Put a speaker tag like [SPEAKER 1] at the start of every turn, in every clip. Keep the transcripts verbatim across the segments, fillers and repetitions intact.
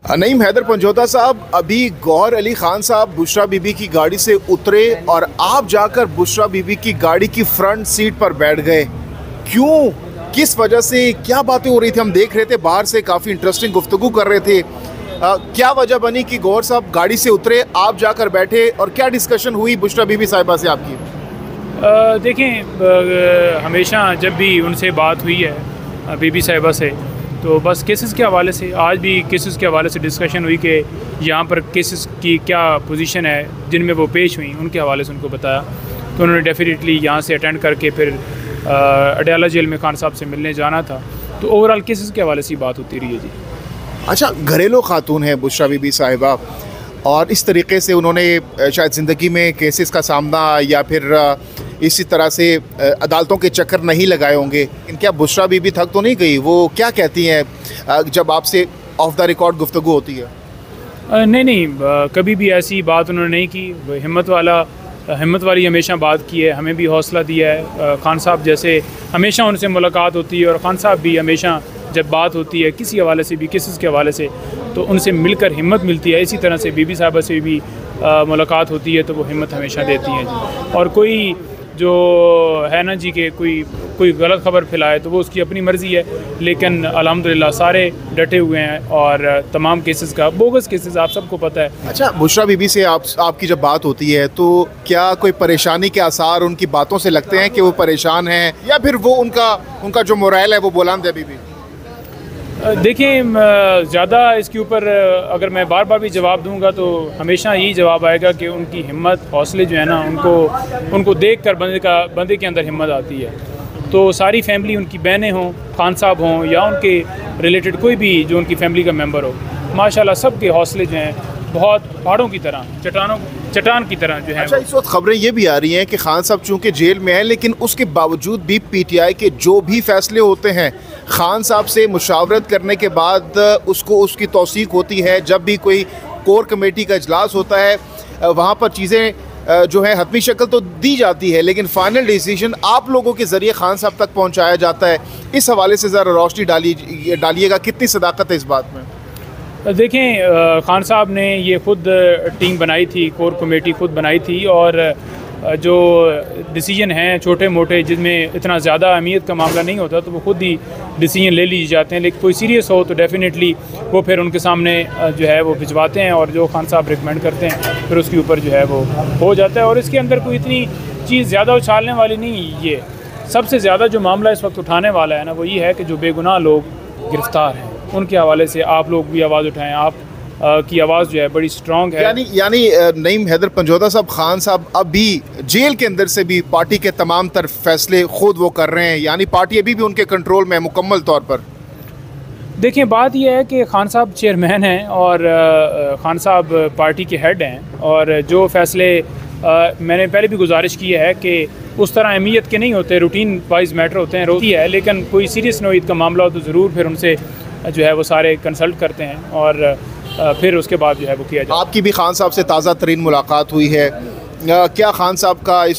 [SPEAKER 1] नईम हैदर पंजोता साहब, अभी गौहर अली खान साहब बुशरा बीबी की गाड़ी से उतरे और आप जाकर बुशरा बीबी की गाड़ी की फ्रंट सीट पर बैठ गए। क्यों, किस वजह से, क्या बातें हो रही थी? हम देख रहे थे बाहर से, काफ़ी इंटरेस्टिंग गुफ्तगू कर रहे थे। आ, क्या वजह बनी कि गौहर साहब गाड़ी से उतरे, आप जाकर बैठे, और क्या डिस्कशन हुई बुशरा बीबी साहिबा से आपकी?
[SPEAKER 2] देखें, हमेशा जब भी उनसे बात हुई है बीबी साहिबा से, तो बस केसेस के हवाले से, आज भी केसेस के हवाले से डिस्कशन हुई कि यहाँ पर केसेस की क्या पोजीशन है जिनमें वो पेश हुई, उनके हवाले से उनको बताया। तो उन्होंने डेफिनेटली यहाँ से अटेंड करके फिर अडयाला जेल में खान साहब से मिलने जाना था। तो ओवरऑल केसेस के हवाले से बात होती रही है जी।
[SPEAKER 1] अच्छा, घरेलू खातून है बुशरा बीबी साहिबा, और इस तरीके से उन्होंने शायद ज़िंदगी में केसेस का सामना या फिर इसी तरह से अदालतों के चक्कर नहीं लगाए होंगे। क्या बुशरा बीबी थक तो नहीं गई? वो क्या कहती हैं जब आपसे ऑफ द रिकॉर्ड गुफ्तगू होती है?
[SPEAKER 2] नहीं नहीं, कभी भी ऐसी बात उन्होंने नहीं की। हिम्मत वाला हिम्मत वाली हमेशा बात की है, हमें भी हौसला दिया है। खान साहब जैसे हमेशा उनसे मुलाकात होती है, और खान साहब भी हमेशा जब बात होती है किसी हवाले से भी, केसेस के हवाले से, तो उनसे मिलकर हिम्मत मिलती है। इसी तरह से बीबी साहिबा से भी आ, मुलाकात होती है तो वो हिम्मत हमेशा देती हैं जी। और कोई जो है ना जी कि कोई कोई गलत खबर फैलाए तो वो उसकी अपनी मर्ज़ी है, लेकिन अल्हम्दुलिल्लाह सारे डटे हुए हैं, और तमाम केसेस का, बोगस केसेस आप सबको पता है।
[SPEAKER 1] अच्छा, बुशरा बीबी से आप आपकी जब बात होती है तो क्या कोई परेशानी के आसार उनकी बातों से लगते हैं कि वो परेशान हैं, या फिर वो उनका उनका जो मोरल है वो बुलंद है? बीबी
[SPEAKER 2] देखें, ज़्यादा इसके ऊपर अगर मैं बार बार भी जवाब दूंगा तो हमेशा यही जवाब आएगा कि उनकी हिम्मत, हौसले जो है ना, उनको उनको देख कर बंदे का बंदे के अंदर हिम्मत आती है। तो सारी फैमिली, उनकी बहनें हों, खान साहब हों, या उनके रिलेटेड कोई भी जो उनकी फैमिली का मेंबर हो, माशाल्लाह सब के हौसले जो हैं बहुत पहाड़ों की तरह, चट्टानों चट्टान की तरह जो है।
[SPEAKER 1] अच्छा, इस वक्त खबरें ये भी आ रही हैं कि खान साहब चूँकि जेल में हैं, लेकिन उसके बावजूद भी पीटीआई के जो भी फैसले होते हैं खान साहब से मुशावरत करने के बाद उसको उसकी तौसीक होती है। जब भी कोई कोर कमेटी का इजलास होता है वहाँ पर चीज़ें जो है हतमी शक्ल तो दी जाती है, लेकिन फ़ाइनल डिसीजन आप लोगों के ज़रिए खान साहब तक पहुँचाया जाता है। इस हवाले से ज़रा रोशनी डालिए डालिएगा, कितनी सदाकत है इस बात में?
[SPEAKER 2] देखें, खान साहब ने ये ख़ुद टीम बनाई थी, कोर कमेटी ख़ुद बनाई थी, और जो डिसीजन हैं छोटे मोटे जिनमें इतना ज़्यादा अहमियत का मामला नहीं होता तो वो ख़ुद ही डिसीजन ले लिए जाते हैं। लेकिन कोई सीरियस हो तो डेफिनेटली वो फिर उनके सामने जो है वो भिजवाते हैं, और जो खान साहब रिकमेंड करते हैं फिर उसके ऊपर जो है वो हो जाता है। और इसके अंदर कोई इतनी चीज़ ज़्यादा उछालने वाली नहीं। ये सबसे ज़्यादा जो मामला इस वक्त उठाने वाला है ना, वो ये है कि जो बेगुनाह लोग गिरफ़्तार हैं उनके हवाले से आप लोग भी आवाज़ उठाएं। आप आ, की आवाज़ जो है बड़ी स्ट्रॉन्ग है।
[SPEAKER 1] यानी यानी नईम हैदर पंजोता साहब, खान साहब अभी जेल के अंदर से भी पार्टी के तमाम तर फैसले खुद वो कर रहे हैं, यानी पार्टी अभी भी उनके कंट्रोल में है मुकम्मल तौर पर?
[SPEAKER 2] देखिए, बात यह है कि खान साहब चेयरमैन हैं और खान साहब पार्टी के हेड हैं, और जो फैसले आ, मैंने पहले भी गुजारिश की है कि उस तरह अहमियत के नहीं होते, रूटीन वाइज मैटर होते हैं, रोती है, लेकिन कोई सीरियस नोयत का मामला हो तो ज़रूर फिर उनसे जो है वो सारे कंसल्ट करते हैं, और फिर उसके बाद जो है वो किया जाए।
[SPEAKER 1] आपकी भी खान साहब से ताज़ा तरीन मुलाकात हुई है, क्या खान साहब का इस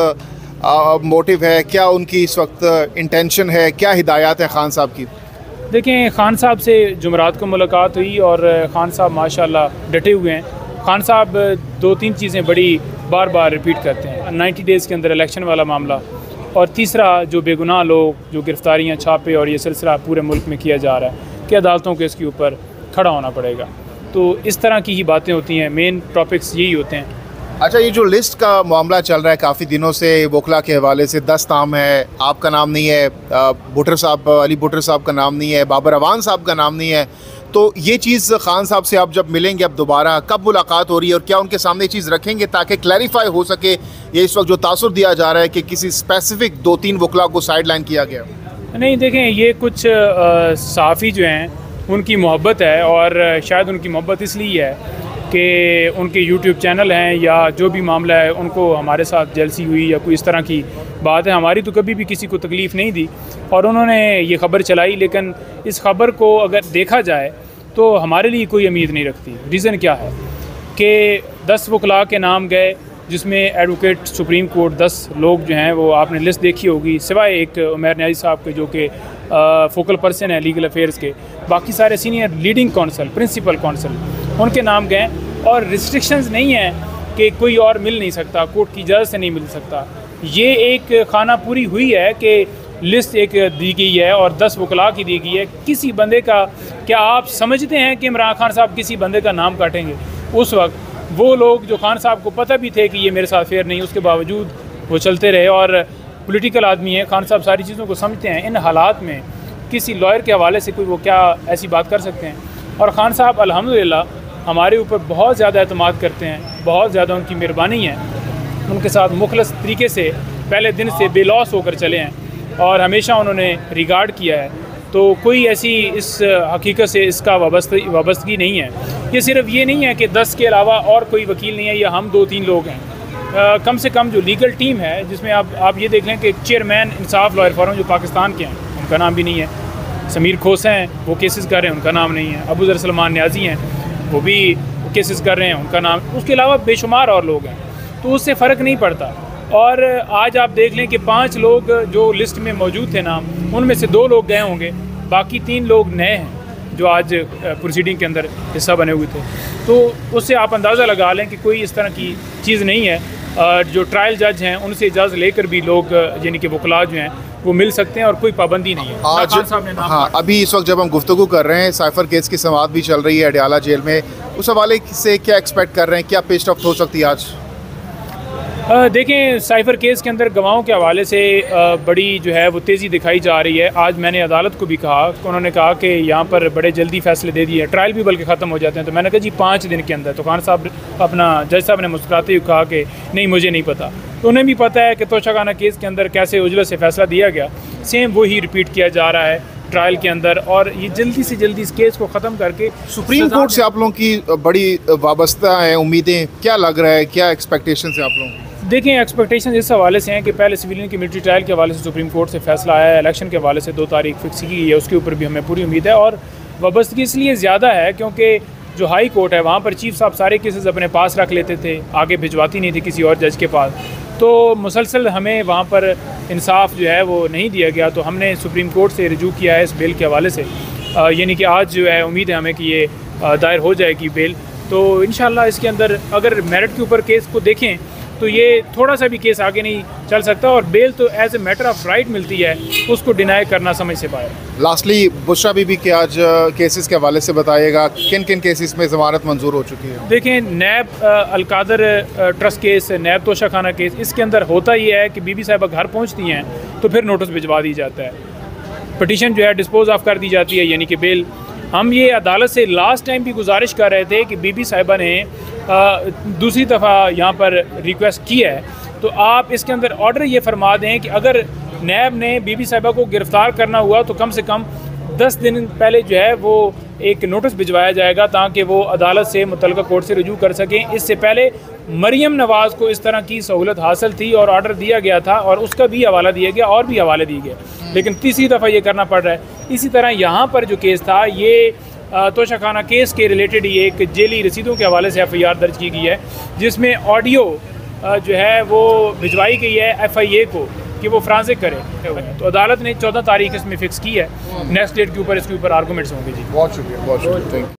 [SPEAKER 1] वक्त मोटिव है, क्या उनकी इस वक्त इंटेंशन है, क्या हिदायत है खान साहब की?
[SPEAKER 2] देखें, खान साहब से जुमरात को मुलाकात हुई, और खान साहब माशाल्लाह डटे हुए हैं। खान साहब दो तीन चीज़ें बड़ी बार बार रिपीट करते हैं, नाइन्टी डेज़ के अंदर इलेक्शन वाला मामला, और तीसरा जो बेगुनाह लोग, जो गिरफ़्तारियाँ, छापे और ये सिलसिला पूरे मुल्क में किया जा रहा है कि अदालतों के इसके ऊपर खड़ा होना पड़ेगा। तो इस तरह की ही बातें होती हैं, मेन टॉपिक्स यही होते हैं।
[SPEAKER 1] अच्छा, ये जो लिस्ट का मामला चल रहा है काफ़ी दिनों से, वकला के हवाले से दस नाम है, आपका नाम नहीं है, भुट्टर साहब, अली भुट्टर साहब का नाम नहीं है, बाबर अवान साहब का नाम नहीं है, तो ये चीज़ खान साहब से आप जब मिलेंगे अब दोबारा, कब मुलाकात हो रही है, और क्या उनके सामने चीज़ रखेंगे ताकि क्लैरिफाई हो सके? ये इस वक्त जो तासुर दिया जा रहा है कि किसी स्पेसिफिक दो तीन वकला को साइड लाइन किया गया।
[SPEAKER 2] नहीं, देखें, ये कुछ सहाफ़ी जो हैं उनकी मोहब्बत है, और शायद उनकी मोहब्बत इसलिए है कि उनके यूट्यूब चैनल हैं, या जो भी मामला है उनको हमारे साथ जलसी हुई या कोई इस तरह की बात है। हमारी तो कभी भी किसी को तकलीफ़ नहीं दी, और उन्होंने ये ख़बर चलाई, लेकिन इस खबर को अगर देखा जाए तो हमारे लिए कोई उम्मीद नहीं रखती। रीज़न क्या है कि दस वकला के नाम गए, जिसमें एडवोकेट सुप्रीम कोर्ट दस लोग जो हैं वो आपने लिस्ट देखी होगी, सिवाय एक उमर न्याजी साहब के जो कि फोकल पर्सन हैं लीगल अफेयर्स के, बाकी सारे senior leading counsel, principal counsel, उनके नाम गए। और रिस्ट्रिक्शंस नहीं है कि कोई और मिल नहीं सकता, कोर्ट की इजाज़त से नहीं मिल सकता। ये एक खाना पूरी हुई है कि लिस्ट एक दी गई है और दस वकला की दी गई है। किसी बंदे का, क्या आप समझते हैं कि इमरान खान साहब किसी बंदे का नाम काटेंगे? उस वक्त वो लोग जो खान साहब को पता भी थे कि ये मेरे साथ फेयर नहीं, उसके बावजूद वो चलते रहे। और पॉलिटिकल आदमी है, खान साहब सारी चीज़ों को समझते हैं। इन हालात में किसी लॉयर के हवाले से कोई वो क्या ऐसी बात कर सकते हैं? और ख़ान साहब अल्हम्दुलिल्लाह हमारे ऊपर बहुत ज़्यादा एतमाद करते हैं, बहुत ज़्यादा उनकी मेहरबानी है। उनके साथ मुखलस तरीके से पहले दिन से बेलौस होकर चले हैं और हमेशा उन्होंने रिगार्ड किया है। तो कोई ऐसी इस हकीकत से इसका वाबस्त वाबस्तगी नहीं है। ये सिर्फ ये नहीं है कि दस के अलावा और कोई वकील नहीं है या हम दो तीन लोग हैं। आ, कम से कम जो लीगल टीम है, जिसमें आप आप ये देख लें कि चेयरमैन इंसाफ लॉयर फोरम जो पाकिस्तान के हैं, उनका नाम भी नहीं है। समीर खोसा हैं, वो केसेस कर रहे हैं, उनका नाम नहीं है। अबू ज़र सलमान न्याजी हैं, वो भी केसेस कर रहे हैं, उनका नाम। उसके अलावा बेशुमार और लोग हैं, तो उससे फ़र्क नहीं पड़ता। और आज आप देख लें कि पाँच लोग जो लिस्ट में मौजूद थे नाम, उनमें से दो लोग गए होंगे, बाकी तीन लोग नए हैं जो आज प्रोसीडिंग के अंदर हिस्सा बने हुए थे। तो उससे आप अंदाज़ा लगा लें कि कोई इस तरह की चीज़ नहीं है। जो ट्रायल जज हैं उनसे इजाज़त लेकर भी लोग यानी कि वकला जो हैं वो मिल सकते हैं और कोई पाबंदी नहीं है।
[SPEAKER 1] आज हाँ, अभी इस वक्त जब हम गुफ्तगू कर रहे हैं, साइफर केस की समाअत भी चल रही है अडयाला जेल में, उस हवाले से क्या एक्सपेक्ट कर रहे हैं, क्या पेश रफ्त हो सकती है आज?
[SPEAKER 2] देखें, साइफर केस के अंदर गवाहों के हवाले से बड़ी जो है वो तेज़ी दिखाई जा रही है। आज मैंने अदालत को भी कहा, उन्होंने कहा कि यहाँ पर बड़े जल्दी फैसले दे दिए, ट्रायल भी बल्कि ख़त्म हो जाते हैं। तो मैंने कहा जी पाँच दिन के अंदर। तो खान साहब अपना जज साहब ने मुस्कुराते हुए कहा कि नहीं, मुझे नहीं पता। तो उन्हें भी पता है कि तोशाखाना केस के अंदर कैसे उजलत से फैसला दिया गया, सेम वही रिपीट किया जा रहा है ट्रायल के अंदर। और ये जल्दी से जल्दी इस केस को ख़त्म करके
[SPEAKER 1] सुप्रीम कोर्ट से आप लोगों की बड़ी वाबस्ता है, उम्मीदें, क्या लग रहा है, क्या एक्सपेक्टेशन है आप लोगों?
[SPEAKER 2] देखें, एक्सपेक्टेशन इस हवाले से हैं कि पहले सिविलियन की मिलिट्री ट्रायल के हवाले से सुप्रीम कोर्ट से फैसला आया है, इलेक्शन के हवाले से दो तारीख फिक्स की गई है, उसके ऊपर भी हमें पूरी उम्मीद है। और वाबस्तगी इसलिए ज़्यादा है क्योंकि जो हाई कोर्ट है वहाँ पर चीफ साहब सारे केसेस अपने पास रख लेते थे, आगे भिजवाती नहीं थी किसी और जज के पास। तो मुसलसल हमें वहाँ पर इंसाफ जो है वो नहीं दिया गया। तो हमने सुप्रीम कोर्ट से रिजू किया है इस बेल के हवाले से, यानी कि आज जो है उम्मीद है हमें कि ये दायर हो जाएगी बेल। तो इंशाल्लाह इसके अंदर अगर मेरिट के ऊपर केस को देखें तो ये थोड़ा सा भी केस आगे नहीं चल सकता। और बेल तो as a matter of right मिलती है, उसको डिनाई करना समझ से बाहर।
[SPEAKER 1] लास्टली बुशरा बीबी के आज केसेस के हवाले से बताइएगा, किन किन केसेस में ज़मानत मंजूर हो चुकी है?
[SPEAKER 2] देखें, NAB Al-Qadir trust case, NAB Toshakhana case, इसके अंदर होता ये है कि बीबी साहिबा घर पहुँचती हैं तो फिर नोटिस भिजवा दी जाता है, पटिशन जो है डिस्पोज ऑफ कर दी जाती है, यानी कि बेल। हम ये अदालत से लास्ट टाइम भी गुजारिश कर रहे थे कि बीबी साहिबा ने आ, दूसरी दफ़ा यहाँ पर रिक्वेस्ट की है, तो आप इसके अंदर ऑर्डर ये फरमा दें कि अगर नैब ने बीबी साहिबा को गिरफ़्तार करना हुआ तो कम से कम दस दिन पहले जो है वो एक नोटिस भिजवाया जाएगा ताकि वो अदालत से मुतल्लिका कोर्ट से रुजू कर सकें। इससे पहले मरियम नवाज़ को इस तरह की सहूलत हासिल थी और ऑर्डर दिया गया था और उसका भी हवाला दिया गया और भी हवाले दिए गए, लेकिन तीसरी दफ़ा ये करना पड़ रहा है। इसी तरह यहाँ पर जो केस था, ये तोशाखाना केस के रिलेटेड ही एक जेली रसीदों के हवाले से एफ आई आर दर्ज की गई है, जिसमें ऑडियो जो है वो भिजवाई गई है एफ आई ए को कि वो फ्रांसिक करे। तो अदालत ने चौदह तारीख इसमें फ़िक्स की है, नेक्स्ट डेट के ऊपर इसके ऊपर आर्गूमेंट्स होंगे जी।
[SPEAKER 1] बहुत शुक्रिया, बहुत शुक्रिया, थैंक यू।